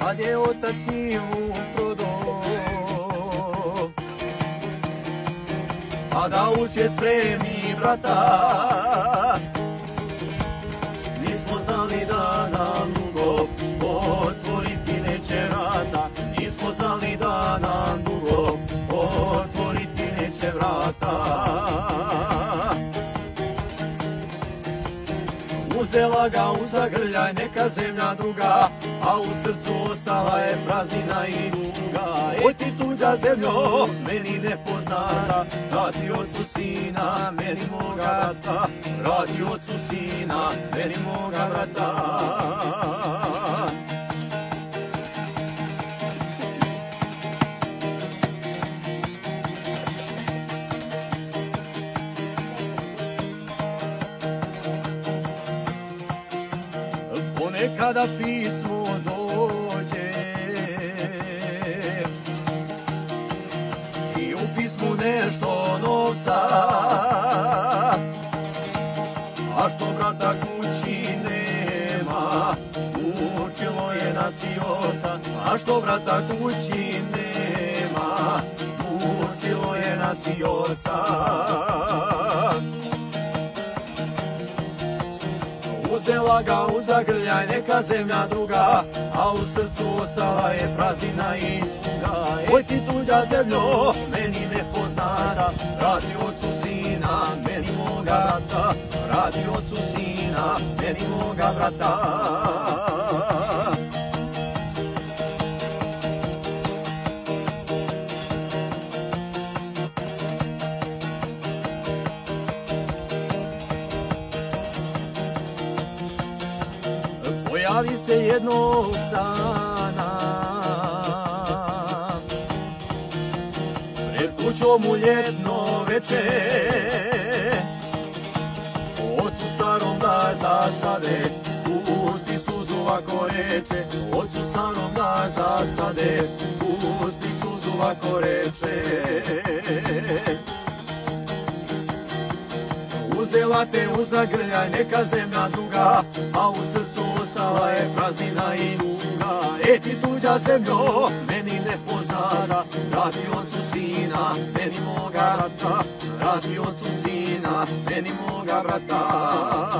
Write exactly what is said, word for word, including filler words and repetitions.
kad je otac njivu prodao, a da u svijet spremi vrata, nismo znali da nam dugo otvoriti neće vrata, nismo znali da nam dugo otvoriti neće vrata. Uzela ga u zagrljaj neka zemlja druga, a u srcu ostala je praznina i duga. E ti tuđa zemljo, meni nepoznata, vrati ocu sina, meni moga brata, vrati ocu sina, meni moga brata. Ponekada pismo dođe i u pismu nešto novca, a što brata kući nema, učilo je nas i oca, a što brata kući nema, učilo je nas i oca. Uzela ga u zagrljaj neka zemlja druga, a u srcu ostala je praznina i tuga. Oj ti tuđa zemljo, meni nepoznata, vrati ocu sina, meni moga brata, vrati ocu sina, meni moga brata. Pojavi se jednog dana pred kućom u ljetno veče, ocu starom da zastade, pusti suzu ovako reče, ocu starom da zastade, pusti suzu ovako reče. Uzela te u zagrljaj neka zemlja druga, a u srcu ostala je praznina i duga. E ti tuđa zemljo, meni nepoznata, vrati ocu sina, meni moga brata, vrati ocu sina, meni moga brata.